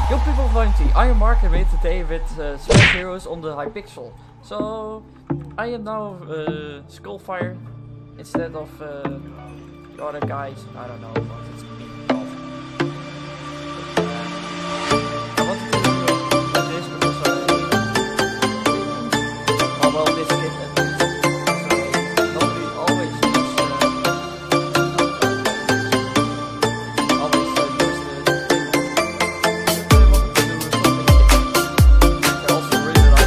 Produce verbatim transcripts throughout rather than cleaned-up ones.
Yo people of Ninety, I am Mark and we're today with uh, Smash Heroes on the Hypixel. So, I am now uh, Skullfire instead of uh, the other guys. I don't know what it's being called. Uh, I wanted to do this because I... Oh well, this kid at least. So, nobody always uses... Uh, always uh, use the thing. I wanted to do something different. I also really like...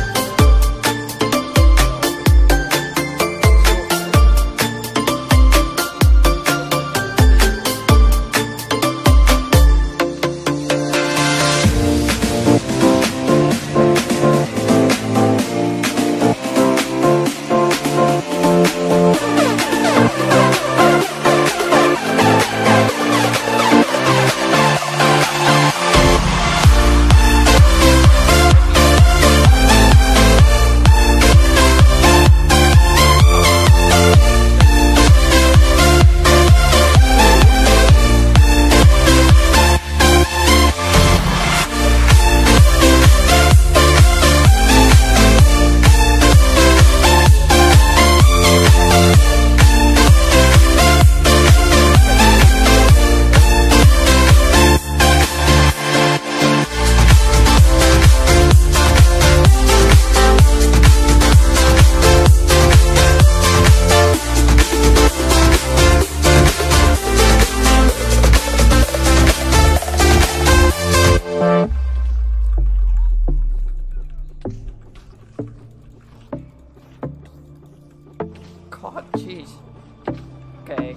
God, jeez. Okay.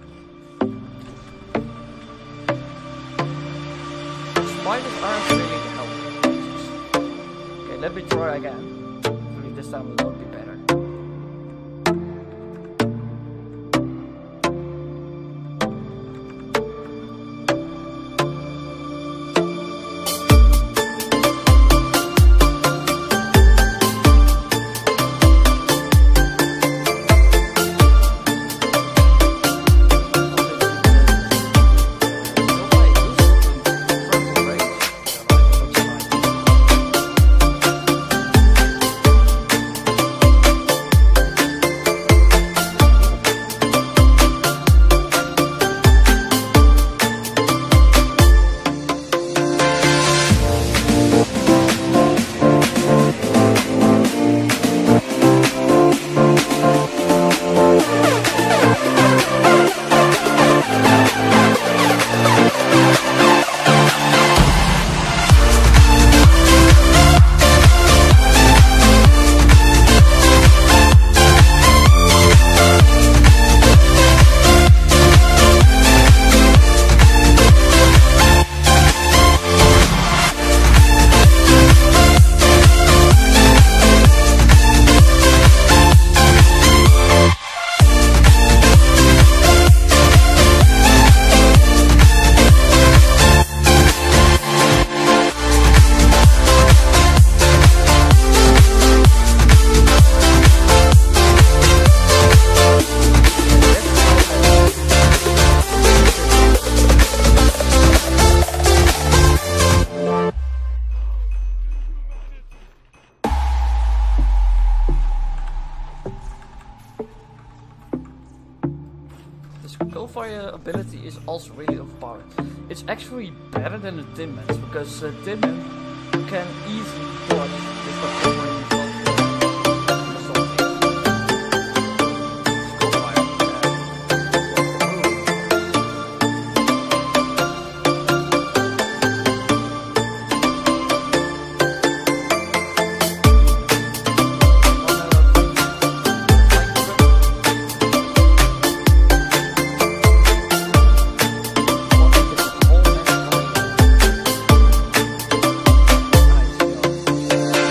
Spiders aren't really helpful. Okay, let me try again. Hopefully this time it will be better. Skullfire ability is also really overpowered. It's actually better than the Tin Man's because uh, Tin Man can easily dodge with whatever you want. Nice, yo.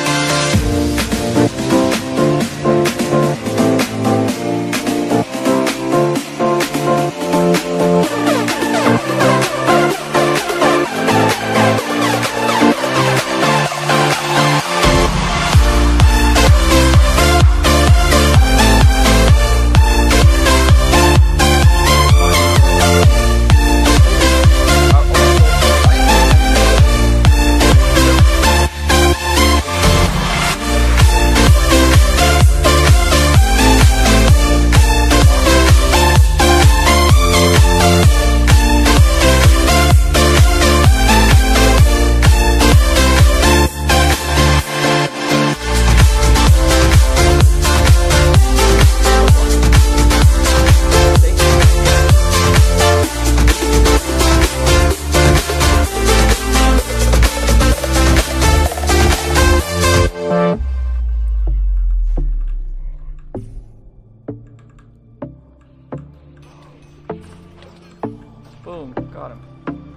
Boom, got him.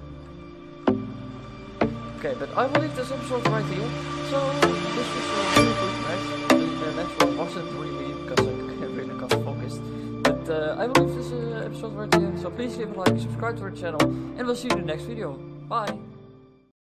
Okay, but I will leave this episode right here. So this was a really good match. The next one wasn't really because I really got focused. But uh, I will leave this uh, episode right here. So please leave a like, subscribe to our channel, and we'll see you in the next video. Bye.